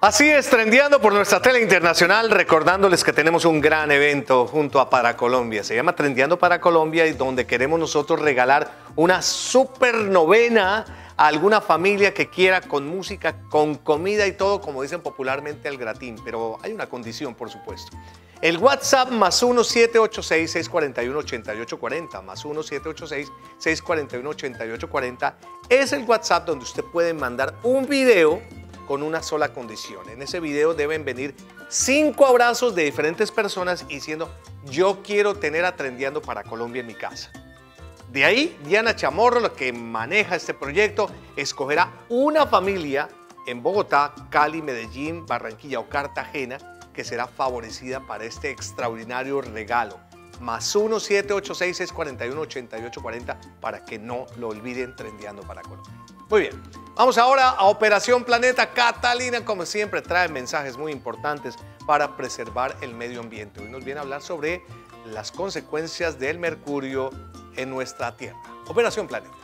Así es, trendeando por nuestra tele internacional, recordándoles que tenemos un gran evento junto a Para Colombia. Se llama Trendeando para Colombia y donde queremos nosotros regalar una super novena a alguna familia que quiera, con música, con comida y todo, como dicen popularmente, al gratín. Pero hay una condición, por supuesto. El WhatsApp +1 786-641-8840, +1 786-641-8840, es el WhatsApp donde usted puede mandar un video con una sola condición. En ese video deben venir 5 abrazos de diferentes personas diciendo: yo quiero tener a Trendeando para Colombia en mi casa. De ahí, Diana Chamorro, la que maneja este proyecto, escogerá una familia en Bogotá, Cali, Medellín, Barranquilla o Cartagena que será favorecida para este extraordinario regalo. +1 786-641-8840 para que no lo olviden, Trendeando para Colombia. Muy bien, vamos ahora a Operación Planeta. Catalina, como siempre, trae mensajes muy importantes para preservar el medio ambiente. Hoy nos viene a hablar sobre las consecuencias del mercurio en nuestra Tierra. Operación Planeta.